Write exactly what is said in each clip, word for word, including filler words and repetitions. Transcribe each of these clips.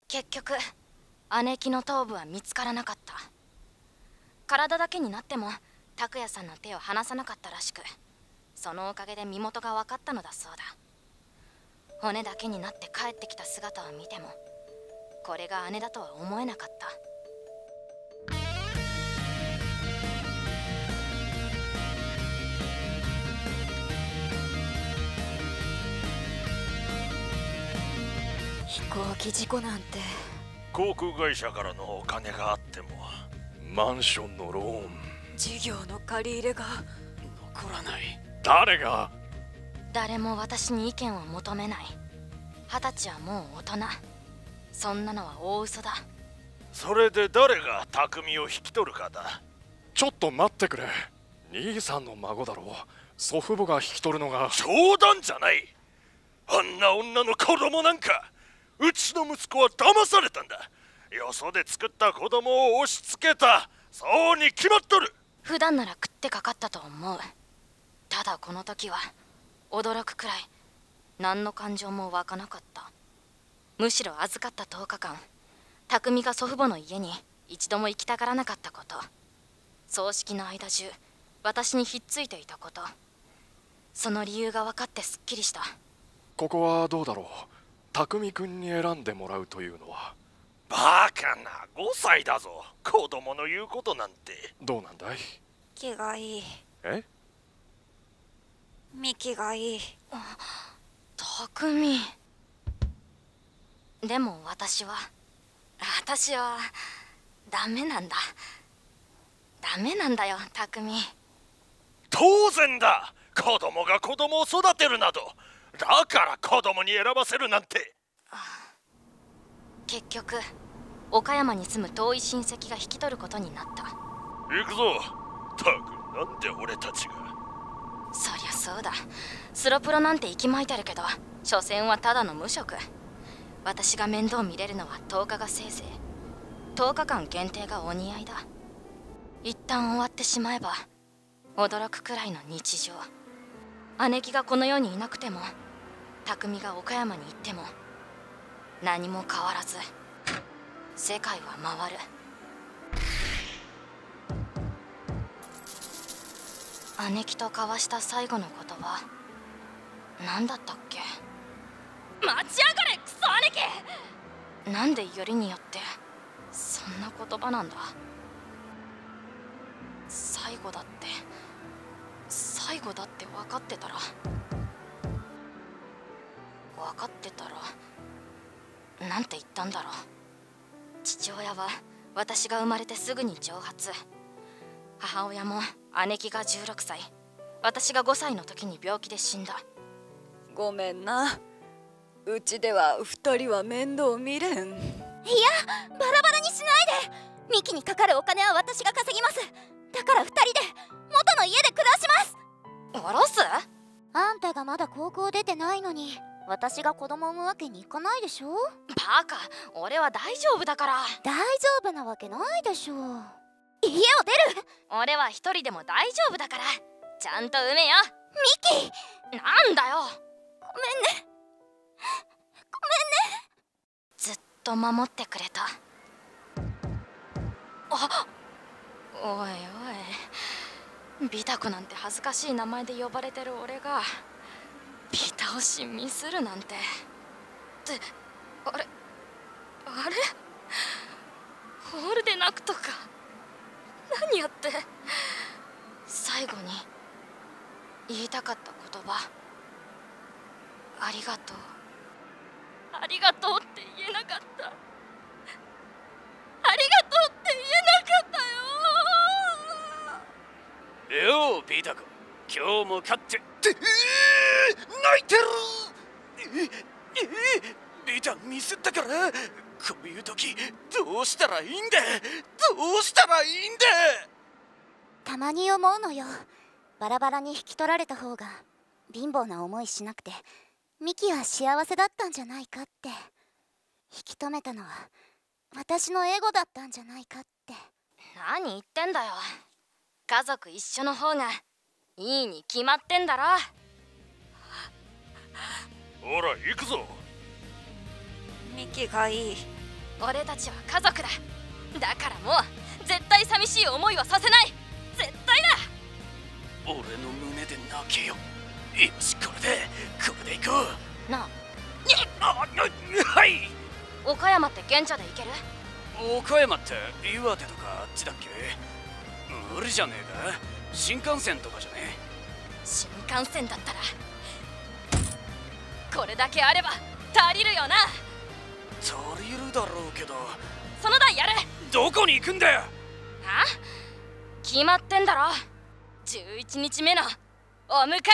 結局姉貴の頭部は見つからなかった。体だけになっても拓也さんの手を離さなかったらしく、そのおかげで身元が分かったのだそうだ。骨だけになって帰ってきた姿を見てもこれが姉だとは思えなかった。 飛行機事故なんて。 航空会社からのお金があってもマンションのローン、 事業の借り入れが残らない。誰が？ 誰も私に意見を求めない。二十歳はもう大人。そんなのは大嘘だ。 それで誰が匠を引き取るかだ。 ちょっと待ってくれ。兄さんの孫だろう。祖父母が引き取るのが。 冗談じゃない。あんな女の子供なんか、うちの息子は騙されたんだ。よそで作った子供を押し付けた。そうに決まっとる。 普段なら食ってかかったと思う。ただこの時は驚くくらい何の感情も湧かなかった。むしろ預かったとおかかん、匠が祖父母の家に一度も行きたがらなかったこと、葬式の間中私にひっついていたこと、その理由が分かってすっきりした。 ここはどうだろう。匠くんに選んでもらうというのは。 バカな、ごさいだぞ。子供の言うことなんて。 どうなんだい？ 気がいい。 え？ ミキがいい。 匠。でも私は私はダメなんだ。ダメなんだよ匠。 当然だ。子供が子供を育てるなど、だから子供に選ばせるなんて。 結局岡山に住む遠い親戚が引き取ることになった。 行くぞ。たく、なんで俺たちが。 そりゃそうだ。スロプロなんて息巻いてるけど、所詮はただの無職。私が面倒見れるのはとおかがせいぜい。とおかかん限定がお似合いだ。一旦終わってしまえば驚くくらいの日常。姉貴がこの世にいなくても、匠が岡山に行っても何も変わらず世界は回る。姉貴と交わした最後の言葉、何だったっけ？待ちやがれクソ兄貴！なんでよりによってそんな言葉なんだ。最後だって最後だって分かってたら分かってたらなんて言ったんだろう。父親は私が生まれてすぐに蒸発。母親も姉貴がじゅうろくさい、私がごさいの時に病気で死んだ。 ごめんな。うちでは二人は面倒見れん。いや、 バラバラにしないで。ミキにかかるお金は私が稼ぎます。だから二人で元の家で暮らします。 おろす？ あんたがまだ高校出てないのに私が子供産むわけにいかないでしょ。 バカ、俺は大丈夫だから。 大丈夫なわけないでしょ。家を出る。 俺は一人でも大丈夫だから、ちゃんと産めよ。 ミキ、 なんだよ。 ごめんね、ごめんね。 ずっと守ってくれた。あ、おいおい、ビタコなんて恥ずかしい名前で呼ばれてる俺がビタ押しミスるなんて。ってあれあれホールで泣くとか何やって。最後に言いたかった言葉、ありがとう。ありがとうって言えなかった。ありがとうって言えなかったよ。 ようビータコ、今日も勝ってって泣いてる。ええビータミスったから、こういう時どうしたらいいんだ。どうしたらいいんだ。 たまに思うのよ。バラバラに引き取られた方が貧乏な思いしなくてミキは幸せだったんじゃないかって。引き止めたのは私のエゴだったんじゃないかって。 何言ってんだよ。家族一緒の方がいいに決まってんだろ。 ほら行くぞ。 ミキがいい。 俺たちは家族だ。だからもう絶対寂しい思いはさせない。絶対だ。 俺の胸で泣けよ。よし、これでこれで行こう。 なあ、 あ、はい。 岡山って現茶で行ける？ 岡山って岩手とかあっちだっけ？無理じゃねえか。新幹線とかじゃねえ？ 新幹線だったらこれだけあれば足りるよな。 足りるだろうけど。 その台やる。 どこに行くんだよ。 あ？決まってんだろ。じゅういちにちめのお迎え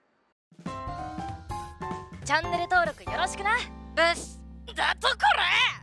だよ。チャンネル登録よろしくな。 ブスだとこれ。